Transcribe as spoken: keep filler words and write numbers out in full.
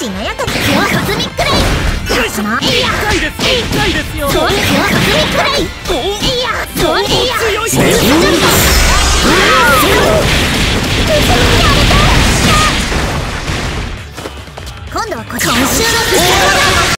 しなやかにコズミックレイ。よいしょ。いや痛いです痛いですよ。そうコズミックレイ。いやそういや強いです。